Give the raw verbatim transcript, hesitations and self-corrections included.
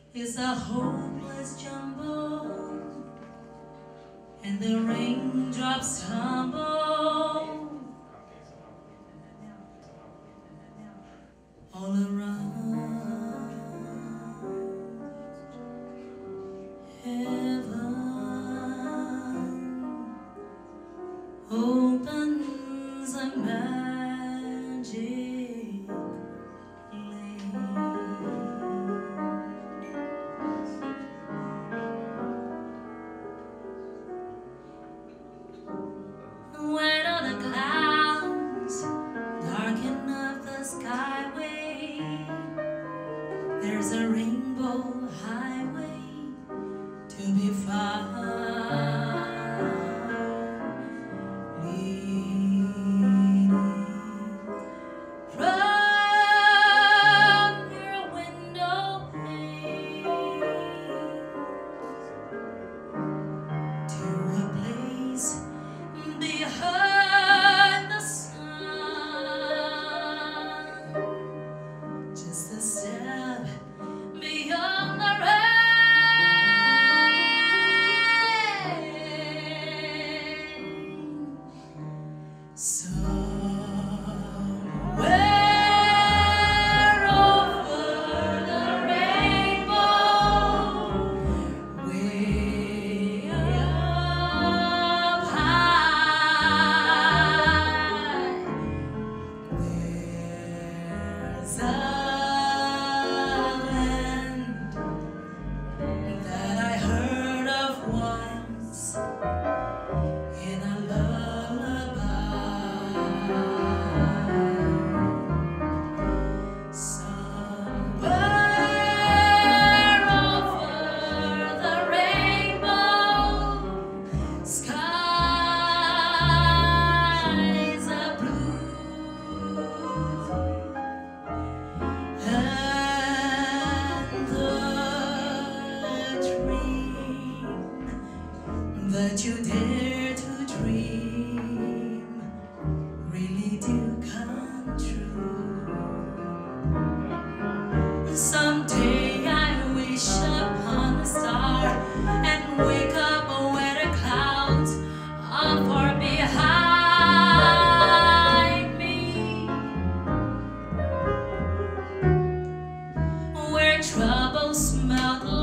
is a hopeless jumble, and the raindrops tumble all around. Heaven opens a magic lane. When all the clouds darken up the skyway, there's a rainbow highway to be found, leading from your window pane to a place behind the sun, just a step beyond the rain. Somewhere over the rainbow, way up high, there's a land that I heard of once in a lullaby. Somewhere over the rainbow, skies are blue, and the dream that you dare to dream really do come true. Someday I wish upon a star and wake up where the clouds are far behind me, where troubles melt